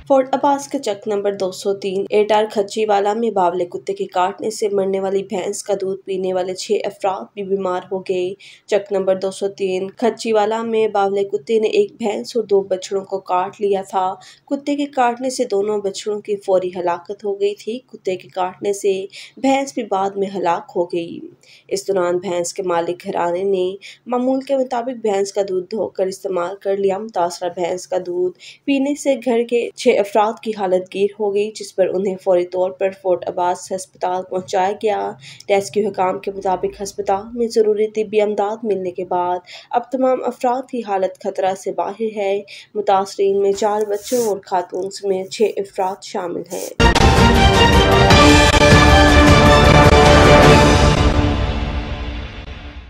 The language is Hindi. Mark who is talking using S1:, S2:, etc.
S1: फोर्ट अब्बास के चक नंबर 203 एटार खच्चीवाला में बावले कुत्ते के काटने से मरने वाली भैंस का दूध पीने वाले 6 अफराद भी बीमार हो गए। चक नंबर 203 खच्चीवाला में बावले कुत्ते ने एक भैंस और 2 बछड़ों को काट लिया था। कुत्ते के काटने से दोनों बछड़ों की फौरी हलाकत हो गई थी। कुत्ते के काटने से भैंस भी बाद में हलाक हो गई। इस दौरान भैंस के मालिक घराने ने मामूल के मुताबिक भैंस का दूध धोकर इस्तेमाल कर लिया। मुतासरा भैंस का दूध पीने से घर के 6 अफराद की हालत गिर हो गई, जिस पर उन्हें फौरी तौर पर फोर्ट अब्बास अस्पताल पहुंचाया गया। रेस्क्यू हुकाम के मुताबिक अस्पताल में जरूरी तिब्बी इमदाद मिलने के बाद अब तमाम अफराद की हालत खतरा से बाहर है। मुतासरीन में 4 बच्चों और खातून समेत 6 अफराद शामिल हैं।